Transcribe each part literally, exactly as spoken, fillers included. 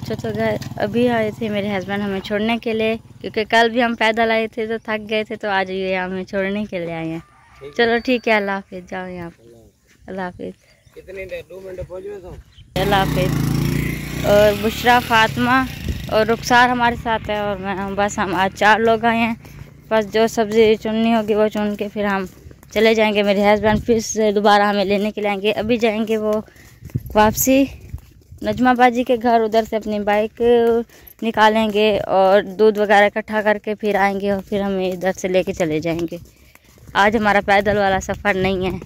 अच्छा तो गए अभी आए थे मेरे हस्बैंड हमें छोड़ने के लिए, क्योंकि कल भी हम पैदल आए थे तो थक गए थे, तो आज ये हमें छोड़ने के लिए आए हैं। चलो ठीक है, अल्लाह हाफिज़। जाओ यहाँ अल्लाह हाफिज़। कितनी देर? दो मिनट पहुँच गए तो अल्लाह हाफिज़। और बुशरा, फातिमा और रुखसार हमारे साथ है, और मैं बस हम आज चार लोग आए हैं। बस जो सब्ज़ी चुननी होगी वो चुन के फिर हम चले जाएंगे। मेरे हस्बैंड फिर से दोबारा हमें लेने के लिए आएंगे। अभी जाएंगे वो वापसी नजमा बाजी के घर, उधर से अपनी बाइक निकालेंगे और दूध वगैरह इकट्ठा करके फिर आएंगे और फिर हमें इधर से लेके चले जाएंगे। आज हमारा पैदल वाला सफ़र नहीं है,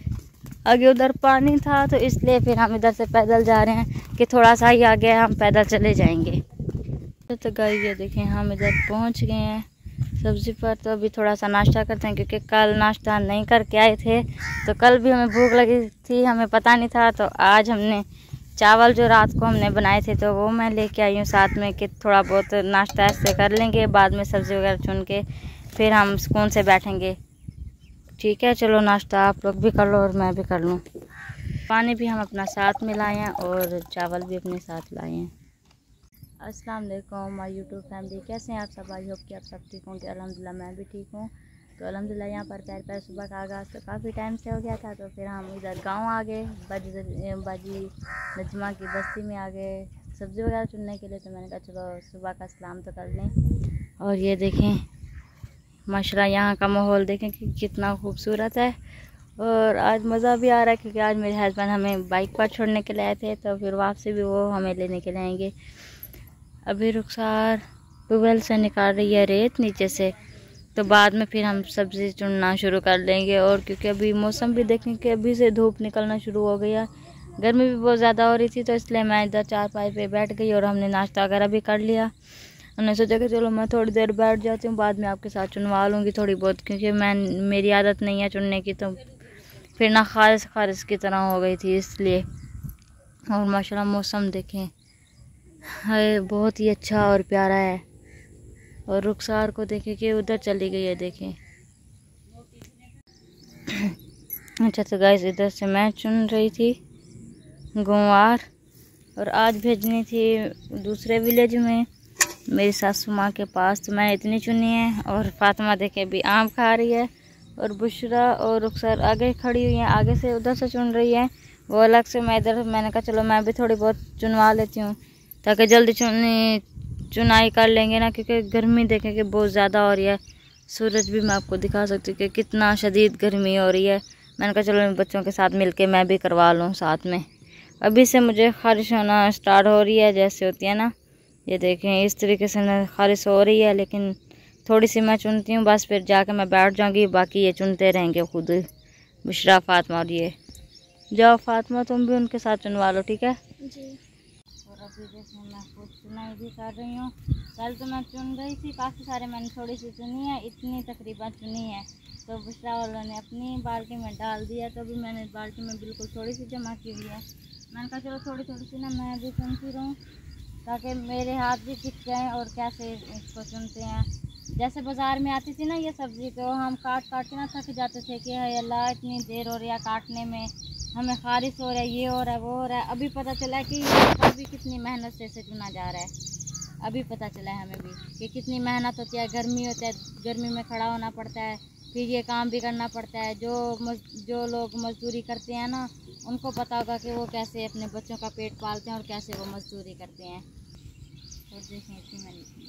आगे उधर पानी था तो इसलिए फिर हम इधर से पैदल जा रहे हैं कि थोड़ा सा ही आगे हम पैदल चले जाएंगे। तो गाइस ये देखें हम इधर पहुंच गए हैं सब्ज़ी पर। तो अभी थोड़ा सा नाश्ता करते हैं, क्योंकि कल नाश्ता नहीं करके आए थे, तो कल भी हमें भूख लगी थी, हमें पता नहीं था। तो आज हमने चावल जो रात को हमने बनाए थे तो वो मैं लेके आई हूँ साथ में, कि थोड़ा बहुत नाश्ता ऐसे कर लेंगे, बाद में सब्ज़ी वगैरह चुन के फिर हम सुकून से बैठेंगे। ठीक है, चलो नाश्ता आप लोग भी कर लो और मैं भी कर लूँ। पानी भी हम अपना साथ में लाए हैं और चावल भी अपने साथ लाए हैं। अस्सलाम वालेकुम माय यूट्यूब फैमिली, कैसे हैं आप सब? आई होप कि आप सब ठीक होंगे। अल्हम्दुलिल्लाह मैं भी ठीक हूँ। तो अल्हम्दुलिल्लाह यहाँ पर पैर पैर सुबह का आगाज़ तो काफ़ी टाइम से हो गया था, तो फिर हम इधर गांव आ गए, बाजी बाजी नजमा की बस्ती में आ गए सब्ज़ी वगैरह चुनने के लिए। तो मैंने कहा चलो सुबह का सलाम तो कर लें। और ये देखें माशाल्लाह यहाँ का माहौल देखें कि कितना खूबसूरत है, और आज मज़ा भी आ रहा है, क्योंकि आज मेरे हस्बैंड हमें बाइक पर छोड़ने के लिए आए थे, तो फिर वापसी भी वो हमें लेने के लिए आएंगे। अभी रुखसार ट्यूबवेल से निकाल रही है रेत नीचे से, तो बाद में फिर हम सब्ज़ी चुनना शुरू कर लेंगे। और क्योंकि अभी मौसम भी देखें कि अभी से धूप निकलना शुरू हो गया, गर्मी भी बहुत ज़्यादा हो रही थी, तो इसलिए मैं इधर चारपाई पे बैठ गई और हमने नाश्ता वगैरह भी कर लिया। हमने सोचा कि चलो मैं थोड़ी देर बैठ जाती हूँ, बाद में आपके साथ चुनवा लूँगी थोड़ी बहुत, क्योंकि मैं मेरी आदत नहीं है चुनने की, तो फिर ना खारिश खारिश की तरह हो गई थी इसलिए। और माशाल्लाह मौसम देखें है बहुत ही अच्छा और प्यारा है। और रुखसार को देखें कि उधर चली गई है, देखें। अच्छा तो गाइस इधर से मैं चुन रही थी गुवार, और आज भेजनी थी दूसरे विलेज में मेरी सासू माँ के पास, तो मैंने इतनी चुनी है। और फातिमा देखे भी आम खा रही है, और बुशरा और रुखसार आगे खड़ी हुई हैं, आगे से उधर से चुन रही है, वो अलग से। मैं इधर मैंने कहा चलो मैं भी थोड़ी बहुत चुनवा लेती हूँ, ताकि जल्दी चुनी चुनाई कर लेंगे ना, क्योंकि गर्मी देखें कि बहुत ज़्यादा हो रही है। सूरज भी मैं आपको दिखा सकती हूँ कि कितना शदीद गर्मी हो रही है। मैंने कहा चलो बच्चों के साथ मिलके मैं भी करवा लूँ साथ में। अभी से मुझे ख़ारिश होना स्टार्ट हो रही है, जैसे होती है ना, ये देखें इस तरीके से ख़ारिश हो रही है। लेकिन थोड़ी सी मैं चुनती हूँ, बस फिर जाके मैं बैठ जाऊँगी, बाकी ये चुनते रहेंगे खुद, बुशरा फातिमा। और ये जाओ फातिमा तुम भी उनके साथ चुनवा लो, ठीक है जी। और अभी जैसे मैं खुद चुनाई भी कर रही हूँ। कल तो मैं चुन रही थी काफ़ी सारे, मैंने थोड़ी सी चुनी है, इतनी तकरीबन चुनी है, तो बुशरा वालों ने अपनी बाल्टी में डाल दिया, तो अभी मैंने बाल्टी में बिल्कुल थोड़ी सी जमा की हुई है। मैंने कहा चलो थोड़ी थोड़ी सी ना मैं भी चुनती रहूँ, ताकि मेरे हाथ भी सीख जाएँ और कैसे इसको चुनते हैं। जैसे बाज़ार में आती थी ना ये सब्ज़ी, तो हम काट काट के ना थक जाते थे कि हाय अल्लाह इतनी देर हो रही है काटने में, हमें ख़ारिश हो रहा है, ये हो रहा है, वो हो रहा है। अभी पता चला कि ये भी कितनी मेहनत से इसे चुना जा रहा है। अभी पता चला है हमें भी कि कितनी मेहनत होती है, गर्मी होती है, गर्मी में खड़ा होना पड़ता है, फिर ये काम भी करना पड़ता है। जो मज, जो लोग मज़दूरी करते हैं ना, उनको पता होगा कि वो कैसे अपने बच्चों का पेट पालते हैं और कैसे वो मज़दूरी करते हैं। और देखें इतनी मैंने।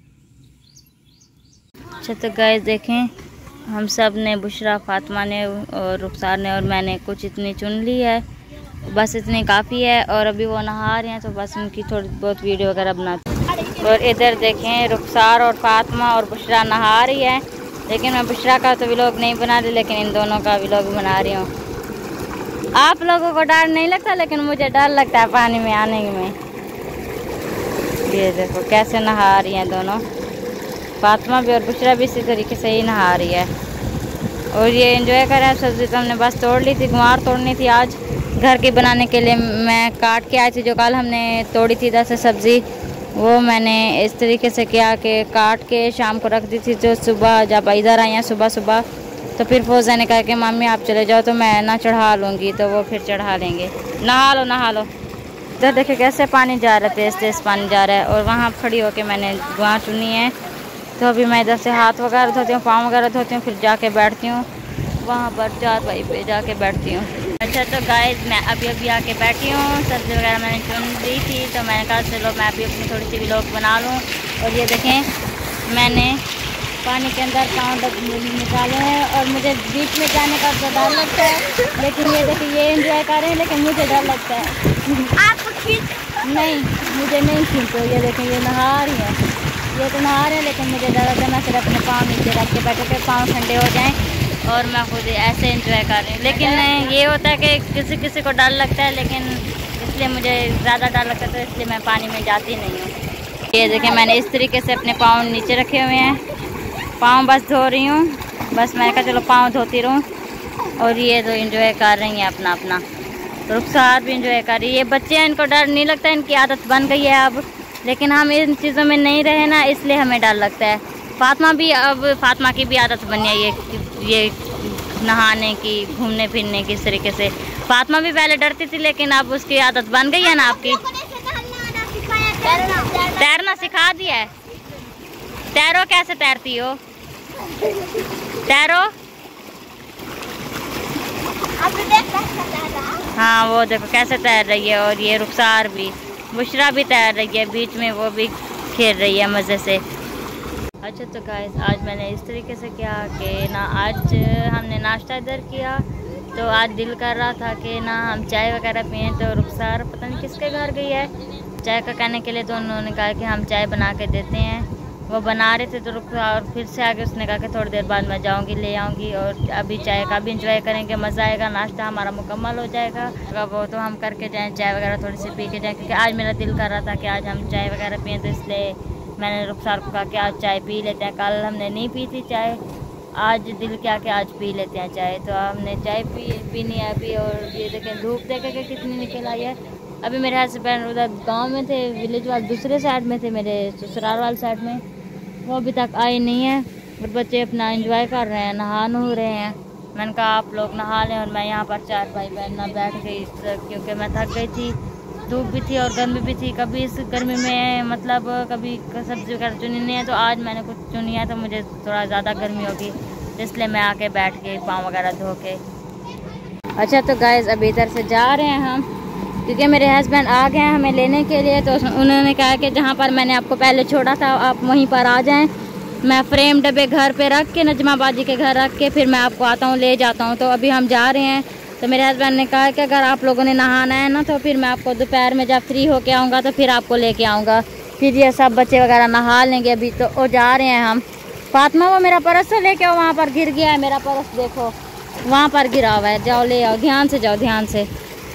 अच्छा तो गाइस देखें हम सब ने, बुशरा, फातिमा ने और रुखसार ने और मैंने कुछ इतनी चुन ली है, बस इतनी काफ़ी है। और अभी वो नहा रहे हैं, तो बस उनकी थोड़ी बहुत वीडियो वगैरह बनाते हैं। और इधर देखें रुखसार और फातिमा और बुशरा नहा रही है, लेकिन मैं बुशरा का तो व्लॉग नहीं बना रही, लेकिन इन दोनों का व्लॉग बना रही हूँ। आप लोगों को डर नहीं लगता, लेकिन मुझे डर लगता है पानी में आने में। ये देखो कैसे नहा रही हैं दोनों, फातिमा भी और बुशरा भी इसी तरीके से ही नहा रही है। और ये एंजॉय कर रहा है। सब्ज़ी तो हमने बस तोड़ ली थी, गुआर तोड़नी थी आज घर के बनाने के लिए। मैं काट के आई थी, जो कल हमने तोड़ी थी इधर से सब्ज़ी, वो मैंने इस तरीके से किया कि काट के शाम को रख दी थी। जो सुबह जब इधर आई हैं सुबह सुबह, तो फिर फौजा ने कहा कि मम्मी आप चले जाओ, तो मैं ना चढ़ा लूँगी, तो वो फिर चढ़ा लेंगे। नहा लो नहा लो। तो देखिए कैसे पानी जा रहा है, तेज़ तेज़ पानी जा रहा है। और वहाँ खड़ी होके मैंने गुआ चुनी है। तो अभी मैं इधर से हाथ वगैरह धोती हूँ, पाँव वगैरह धोती हूँ, फिर जाके बैठती हूँ वहाँ पर चारपाई पे जाके बैठती हूँ। अच्छा तो गाइस मैं अभी अभी आके बैठी हूँ, सब्ज़ी वगैरह मैंने चुन ली थी, तो मैंने कहा चलो मैं अभी अपनी थोड़ी सी व्लॉग बना लूँ। और ये देखें मैंने पानी के अंदर पाँव निकाले हैं और मुझे बीच में जाने का तो डर लगता है, लेकिन ये देखिए ये एंजॉय कर रहे हैं, लेकिन मुझे डर लगता है। आपको खींच नहीं, मुझे नहीं खींचो। ये देखें ये नहा रही है, ये तो नहा रहे हैं, लेकिन मुझे डर लगता है। मैं सिर्फ अपने पाँव नीचे रख के बैठे थे, पाँव ठंडे हो जाएँ और मैं खुद ऐसे एंजॉय कर रही हूँ। लेकिन ये होता है कि किसी किसी को डर लगता है, लेकिन इसलिए मुझे ज़्यादा डर लगता है, तो इसलिए मैं पानी में जाती नहीं हूँ। ये देखें मैंने इस तरीके से अपने पाँव नीचे रखे हुए हैं, पाँव बस धो रही हूँ। बस मैंने कहा चलो पाँव धोती रहूँ। और ये तो एंजॉय कर रही हैं अपना अपना, रुखसार भी एंजॉय कर रही है। ये बच्चे हैं, इनको डर नहीं लगता, इनकी आदत बन गई है अब, लेकिन हम इन चीज़ों में नहीं रहे ना, इसलिए हमें डर लगता है। फातिमा भी अब फातिमा की भी आदत बनी है ये ये नहाने की, घूमने फिरने की। इस तरीके से फातिमा भी पहले डरती थी, लेकिन अब उसकी आदत बन गई है ना आपकी। तैरना सिखा दिया है। तैरो, कैसे तैरती हो? तैरो। हाँ वो देखो कैसे तैर रही है। और ये रुखसार भी, बुशरा भी तैर रही है, बीच में वो भी खेल रही है मज़े से। अच्छा तो गाइस आज मैंने इस तरीके से किया कि ना आज हमने नाश्ता इधर किया, तो आज दिल कर रहा था कि ना हम चाय वगैरह पिए। तो रुखसार पता नहीं किसके घर गई है चाय का कहने के लिए, तो उन्होंने कहा कि हम चाय बना के देते हैं। वो बना रहे थे तो रुखसार फिर से आके उसने कहा कि थोड़ी देर बाद मैं जाऊंगी ले आऊंगी, और अभी चाय का भी इंजॉय करेंगे, मज़ा आएगा, नाश्ता हमारा मुकम्मल हो जाएगा। वो तो हम करके जाएँ, चाय वगैरह थोड़ी सी पी के जाएँ, क्योंकि आज मेरा दिल कर रहा था कि आज हम चाय वगैरह पिए, तो इसलिए मैंने रुखसार को कहा कि आज चाय पी लेते हैं। कल हमने नहीं पी थी चाय, आज दिल क्या कि आज पी लेते हैं चाय, तो हमने चाय पी पीनी है अभी। और ये देखें धूप देखे के कितनी निकल आई है। अभी मेरे हस्बैंड उधर गांव में थे, विलेज वाले दूसरे साइड में थे, मेरे ससुराल वाले साइड में, वो अभी तक आए नहीं है। और बच्चे अपना एंजॉय कर रहे हैं, नहा नु रहे हैं। मैंने कहा आप लोग नहा लें, और मैं यहाँ पर चार भाई बहन ना बैठ गई, क्योंकि मैं थक गई थी, धूप भी थी और गर्मी भी थी। कभी इस गर्मी में मतलब कभी सब्जी वगैरह चुनी नहीं है, तो आज मैंने कुछ चुनी है, तो मुझे थोड़ा ज़्यादा गर्मी होगी, इसलिए मैं आके बैठ के पाँव वगैरह धो के। अच्छा तो गाइस अभी इधर से जा रहे हैं हम, क्योंकि मेरे हस्बैंड आ गए हैं हमें लेने के लिए। तो उन्होंने कहा कि जहाँ पर मैंने आपको पहले छोड़ा था आप वहीं पर आ जाएं। मैं फ्रेम डब्बे घर पे रख के, नजमा बाजी के घर रख के, फिर मैं आपको आता हूँ ले जाता हूँ। तो अभी हम जा रहे हैं। तो मेरे हस्बैंड ने कहा कि अगर आप लोगों ने नहाना है ना, तो फिर मैं आपको दोपहर में जब फ्री होके आऊँगा तो फिर आपको लेके आऊँगा। फिर ये सब बच्चे वगैरह नहा लेंगे। अभी तो वो जा रहे हैं हम। फातिमा वो मेरा पर्स तो लेके आओ, वहाँ पर गिर गया है मेरा पर्स, देखो वहाँ पर गिरा हुआ है, जाओ ले आओ, ध्यान से जाओ, ध्यान से।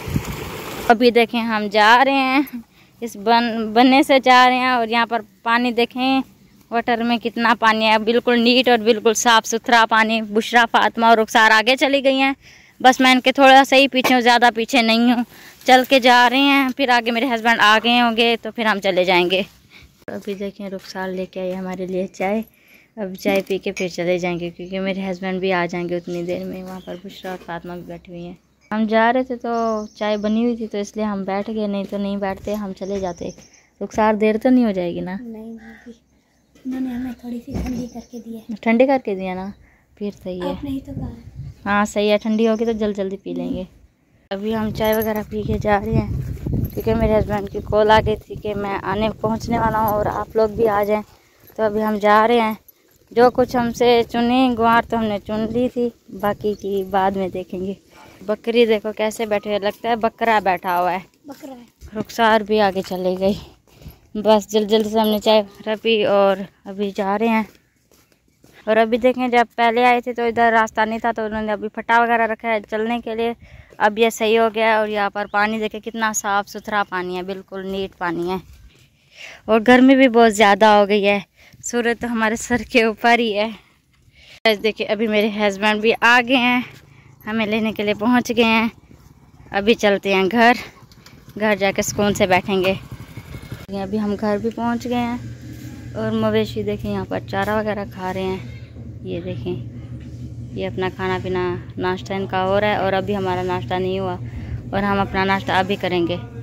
अभी देखें हम जा रहे हैं, इस बन बनने से जा रहे हैं। और यहाँ पर पानी देखें वाटर में कितना पानी है, बिल्कुल नीट और बिल्कुल साफ़ सुथरा पानी। बुशरा, फातिमा और रुखसार आगे चली गई हैं, बस मैं इनके थोड़ा सा ही पीछे हूँ, ज़्यादा पीछे नहीं हूँ। चल के जा रहे हैं, फिर आगे मेरे हस्बैंड आ गए होंगे तो फिर हम चले जाएंगे। अभी देखें रुखसार लेके आई हमारे लिए चाय। अब चाय पी के फिर चले जाएंगे, क्योंकि मेरे हस्बैंड भी आ जाएंगे उतनी देर में। वहाँ पर बुशरा और फातिमा भी बैठी हुई हैं। हम जा रहे थे तो चाय बनी हुई थी, तो इसलिए हम बैठ गए, नहीं तो नहीं बैठते, हम चले जाते। रुखसार देर तो नहीं हो जाएगी ना? नहीं, उन्होंने हमें थोड़ी सी ठंडी करके दी है। ठंडी करके दिया ना, फिर सही है। नहीं तो कहा हाँ सही है, ठंडी होगी तो जल्दी जल्दी पी लेंगे। अभी हम चाय वगैरह पी के जा रहे हैं, क्योंकि मेरे हस्बैंड की कॉल आ गई थी कि मैं आने पहुंचने वाला हूं और आप लोग भी आ जाएं। तो अभी हम जा रहे हैं। जो कुछ हमसे चुनी गुआर तो हमने चुन ली थी, बाकी की बाद में देखेंगे। बकरी देखो कैसे बैठे हुए, लगता है बकरा बैठा हुआ है। बकरा है। रुखसार भी आगे चली गई। बस जल्द जल्द से हमने चाय पी और अभी जा रहे हैं। और अभी देखें जब पहले आए थे तो इधर रास्ता नहीं था, तो उन्होंने अभी फटा वगैरह रखा है चलने के लिए। अब ये सही हो गया है। और यहाँ पर पानी देखें कितना साफ़ सुथरा पानी है, बिल्कुल नीट पानी है। और गर्मी भी बहुत ज़्यादा हो गई है, सूरज तो हमारे सर के ऊपर ही है। देखिए अभी मेरे हस्बैंड भी आ गए हैं, हमें लेने के लिए पहुँच गए हैं। अभी चलते हैं घर, घर जाके सुकून से बैठेंगे। अभी हम घर भी पहुँच गए हैं। और मवेशी देखें यहाँ पर चारा वगैरह खा रहे हैं। ये देखें ये अपना खाना पीना नाश्ता इनका हो रहा है, और अभी हमारा नाश्ता नहीं हुआ, और हम अपना नाश्ता अभी करेंगे।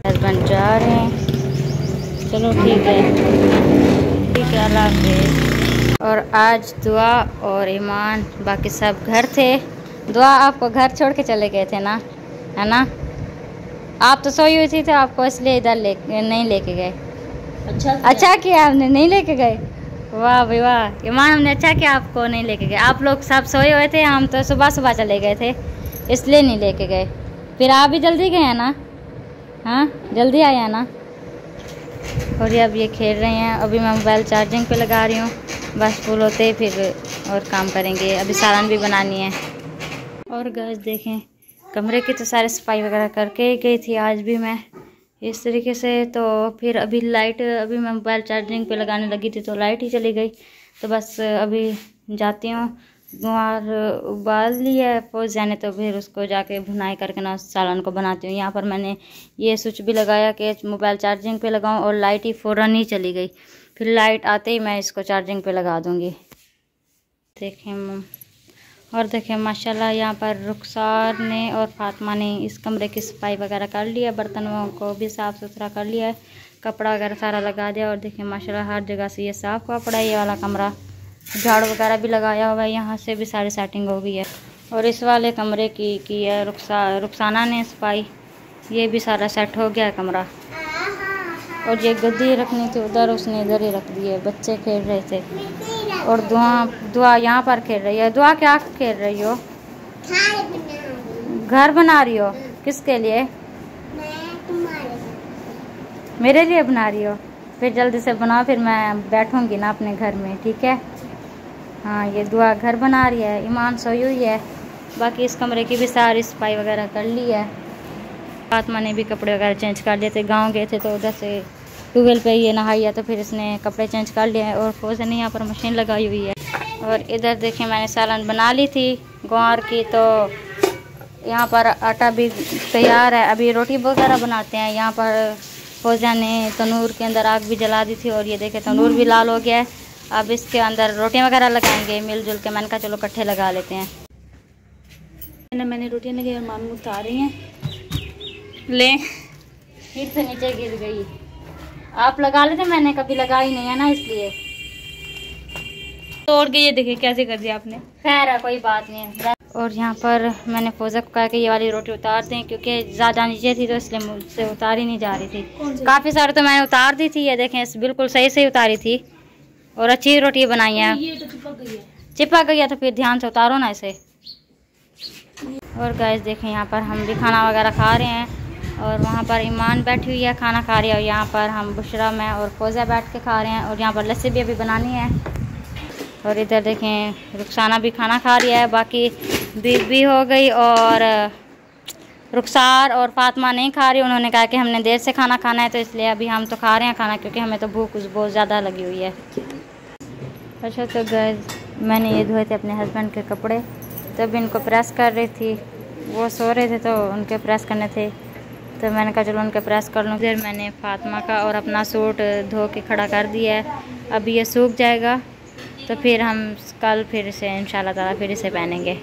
हस्बैंड जा रहे हैं। चलो ठीक है, ठीक है, अल्लाह हाफ़िज़। और आज दुआ और ईमान बाकी सब घर थे। दुआ आपको घर छोड़ के चले गए थे ना, है ना? आप तो सोई हुई थी तो आपको इसलिए इधर ले नहीं लेके गए। अच्छा अच्छा किया आपने नहीं लेके गए। वाह भाई वाह ईमान, हमने अच्छा किया आपको नहीं लेके गए। आप लोग सब सोए हुए थे, हम तो सुबह सुबह चले गए थे इसलिए नहीं लेके गए। फिर आप भी जल्दी गए हैं ना? हाँ जल्दी आए हैं ना? और ये अब ये खेल रहे हैं। अभी मैं मोबाइल चार्जिंग पे लगा रही हूँ, बस फुल होते फिर और काम करेंगे। अभी सालन भी बनानी है। और गाइस देखें, कमरे की तो सारी सफाई वगैरह करके ही गई थी आज भी मैं इस तरीके से। तो फिर अभी लाइट, अभी मैं मोबाइल चार्जिंग पे लगाने लगी थी तो लाइट ही चली गई। तो बस अभी जाती हूँ, गुआर उबाल लिया है फौजिया ने, तो फिर उसको जाके भुनाई करके ना सालन को बनाती हूँ। यहाँ पर मैंने ये स्विच भी लगाया कि मोबाइल चार्जिंग पे लगाऊँ, और लाइट ही फ़ौरन ही चली गई। फिर लाइट आते ही मैं इसको चार्जिंग पे लगा दूँगी। देखें, और देखें माशाल्लाह यहाँ पर रुखसार ने और फातिमा ने इस कमरे की सफाई वगैरह कर लिया, बर्तनों को भी साफ़ सुथरा कर लिया है, कपड़ा वगैरह सारा लगा दिया। और देखें माशाल्लाह हर जगह से ये साफ़ हुआ पड़ा है ये वाला कमरा, झाड़ू वगैरह भी लगाया हुआ है, यहाँ से भी सारी सेटिंग हो गई है। और इस वाले कमरे की की है रुखसा रुखसाना ने सफाई, ये भी सारा सेट हो गया है कमरा। और ये गद्दी रखनी थी उधर, उसने इधर ही रख दी है, बच्चे खेल रहे थे। और दुआ दुआ यहाँ पर खेल रही है। दुआ क्या खेल रही हो? घर बना रही हो? किसके लिए? मेरे लिए बना रही हो? फिर जल्दी से बनाओ, फिर मैं बैठूंगी ना अपने घर में, ठीक है? हाँ ये दुआ घर बना रही है, ईमान सोई हुई है। बाकी इस कमरे की भी सारी सफाई वगैरह कर ली है। फातिमा ने भी कपड़े वगैरह चेंज कर लिए थे, गांव गए थे तो उधर से ट्यूबवेल पे ये नहाई है, तो फिर इसने कपड़े चेंज कर लिए हैं। और फौजन ने यहाँ पर मशीन लगाई हुई है। और इधर देखें मैंने सालन बना ली थी ग्वार की, तो यहाँ पर आटा भी तैयार है, अभी रोटी वगैरह बनाते हैं। यहाँ पर फौजन ने तनूर के अंदर आग भी जला दी थी, और ये देखें तनूर भी लाल हो गया है। अब इसके अंदर रोटियाँ वगैरह लगाएंगे मिलजुल के। मैंने कहा चलो इकट्ठे लगा लेते हैं। मैंने मैंने रोटियाँ लगी और मामू उतार रही हैं। ले फिर से नीचे गिर गई। आप लगा लेते, मैंने कभी लगाई नहीं है ना, इसलिए तोड़ के ये देखिए कैसे कर दिया आपने। खैर है कोई बात नहीं है। और यहाँ पर मैंने फौजा को कहा कि ये वाली रोटी उतार दें, क्योंकि ज़्यादा नीचे थी तो इसलिए मुझसे उतारी नहीं जा रही थी। काफ़ी सारे तो मैंने उतार दी थी, ये देखें बिल्कुल सही से उतारी थी और अच्छी रोटी बनाई है। ये तो चिपक गई है। चिपक गई है तो फिर ध्यान से उतारो ना इसे। और गाइस देखें यहाँ पर हम भी खाना वगैरह खा रहे हैं, और वहाँ पर ईमान बैठी हुई है खाना खा रही है, और यहाँ पर हम बुशरा में और फौजा बैठ के खा रहे हैं। और यहाँ पर लस्सी भी अभी बनानी है। और इधर देखें रुखसाना भी खाना खा रही है, बाकी बीफ भी हो गई। और रुखसार और फातिमा नहीं खा रही, उन्होंने कहा कि हमने देर से खाना खाना है, तो इसलिए अभी हम तो खा रहे हैं खाना, क्योंकि हमें तो भूख बहुत ज़्यादा लगी हुई है। अच्छा तो गाइस मैंने ये धोए थे अपने हस्बैंड के कपड़े, तब इनको प्रेस कर रही थी, वो सो रहे थे तो उनके प्रेस करने थे, तो मैंने कहा चलो उनके प्रेस कर लूँ। फिर मैंने फातिमा का और अपना सूट धो के खड़ा कर दिया है। अभी ये सूख जाएगा तो फिर हम कल फिर से इंशाल्लाह ताला फिर इसे पहनेंगे।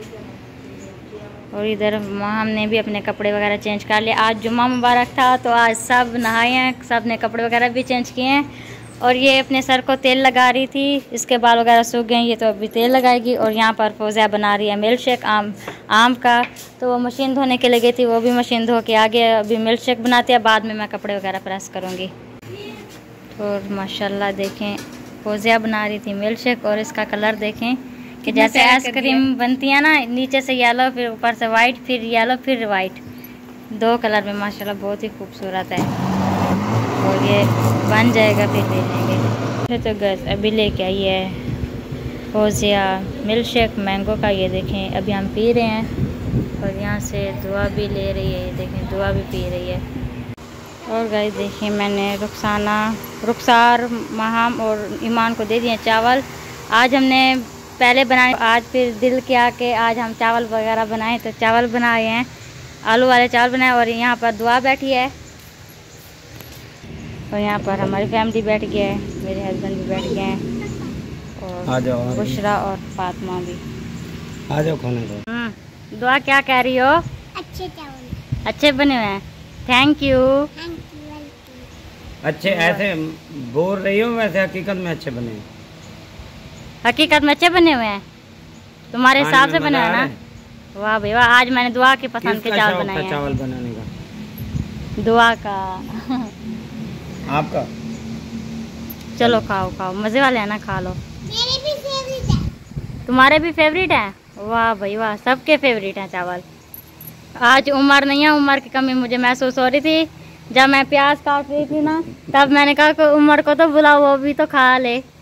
और इधर हमने भी अपने कपड़े वगैरह चेंज कर लिए। आज जुम्मा मुबारक था तो आज सब नहाए हैं, सब ने कपड़े वगैरह भी चेंज किए हैं। और ये अपने सर को तेल लगा रही थी, इसके बाल वगैरह सूख गए, ये तो अभी तेल लगाएगी। और यहाँ पर फौजिया बना रही है मिल्क शेक आम आम का, तो वो मशीन धोने के लिए गई थी, वो भी मशीन धो के आ गया। अभी मिल्क शेक बनाती है, बाद में मैं कपड़े वगैरह प्रेस करूँगी। और माशाल्लाह देखें फौजिया बना रही थी मिल्क शेक, और इसका कलर देखें कि जैसे आइसक्रीम बनती है ना, नीचे से येलो फिर ऊपर से वाइट, फिर येलो फिर वाइट, दो कलर में माशाल्लाह बहुत ही खूबसूरत है। और ये बन जाएगा फिर ले लेंगे। तो गैस अभी लेके आई है फौजिया मिल्क शेक मैंगो का, ये देखें अभी हम पी रहे हैं। और यहाँ से दुआ भी ले रही है, ये देखें दुआ भी पी रही है। और गाइस देखिए मैंने रुखसाना रुखसार महाम और ईमान को दे दिए चावल। आज हमने पहले बनाए, आज फिर दिल किया कि आज हम चावल वगैरह बनाएं, तो चावल बनाए हैं, आलू वाले चावल बनाए। और यहाँ पर दुआ बैठी है, और यहाँ पर हमारी फैमिली बैठ गई है, मेरे हस्बैंड भी बैठ गए हैं, और बुशरा और फातिमा भी। आ जाओ खाने दो। दुआ क्या कह रही हो? अच्छे चावल अच्छे बने हुए हैं। Thank you. अच्छे ऐसे बोल रही हो, वैसे हकीकत में अच्छे बने। हकीकत में अच्छे बने हुए हैं, तुम्हारे हिसाब से बने हुए ना। वाह भाई वाह, आज मैंने दुआ के पसंद के चावल बनाए हैं। चावल बनाने का दुआ का आपका। चलो खाओ खाओ, मजे वाले हैं ना, खा लो। मेरे भी फेवरेट है। तुम्हारे भी फेवरेट है? वाह भाई वाह, सबके फेवरेट हैं चावल। आज उमर नहीं है, उमर की कमी मुझे महसूस हो रही थी। जब मैं प्याज काट रही थी ना, तब मैंने कहा कि उमर को तो बुलाओ, वो भी तो खा ले।